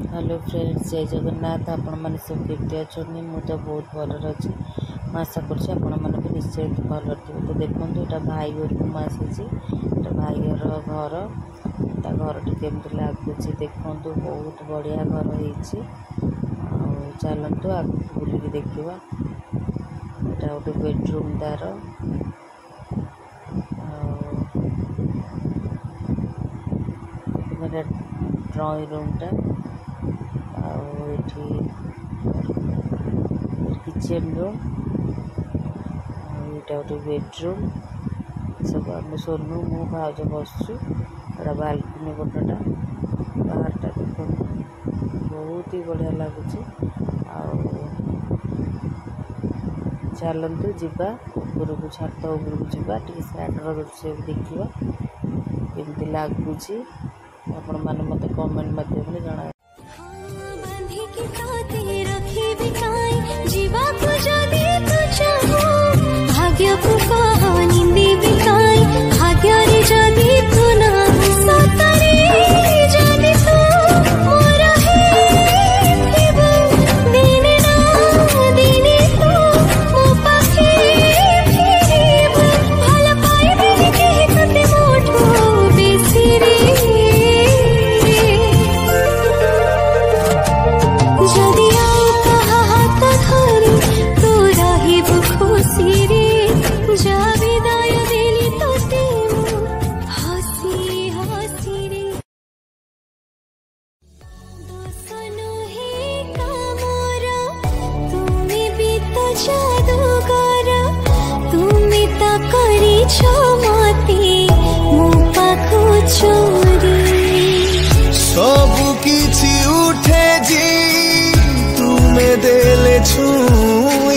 Hello friends, जय जगन्नाथ। आपण मैंने सब केमती अच्छा? मुझे तो बहुत भल अच्छी। मैं आशा कर निश्चय भल थी। तो देखो यहाँ भाई घर को मुझे भाई घर घर केमती लगुच देखु। बहुत बढ़िया घर हो। चलतु आगे बुलिक देखा। यहाँ गोटे बेडरूम तार मेरा ड्रॉइंग रूमटा किचन रूम यहाँ गोटे बेडरूम सब आम सोनू मु भाज बसचु। एटा बालकनी पटटा बाहरटा देखो बहुत ही बढ़िया लगुच। चलतु जीवा उपरकू छात उपरकू जीवा टी साइडर दृश्य देखा केमती लगुच। आपण मैंने मत कमेंट माध्यम जना। भाग्य को कहानी देवी काई भाग्य रे जदी तू ना सतरे जदी तू मोर है थिबो दिने ना दिने तू मो पाखे फिरिबो भल पाइबे के तते मोठो बेसी रे जदी आओ कहा हाथ धरी तू रहिबो खुशी रे। सबु किछि उठे जी तुम्हें देले छु